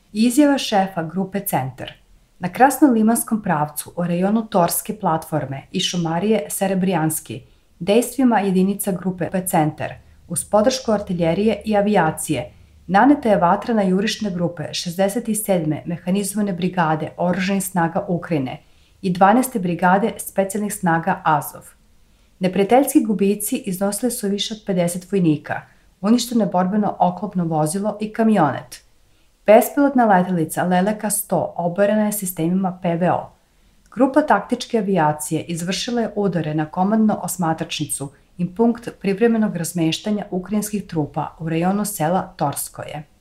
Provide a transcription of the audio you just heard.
Izjava šefa grupe Centar. Na Krasnolimanskom pravcu u rejonu Torske platforme i Šumarije Serebrijanski dejstvima jedinica grupe Centar uz podršku artiljerije i avijacije naneta je vatra na jurišne grupe 67. mehanizovane brigade oružanih snaga Ukrajine i 12. brigade specijalnih snaga Azov. Neprijateljski gubici iznosili su više od 50 vojnika, uništeno je borbeno oklopno vozilo i kamionet. Bespilotna letelica Leleka 100 oborena je sistemima PVO. Grupa taktičke avijacije izvršila je udare na komandno osmatračnicu i punkt privremenog razmeštanja ukrajinskih trupa u rejonu sela Torskoje.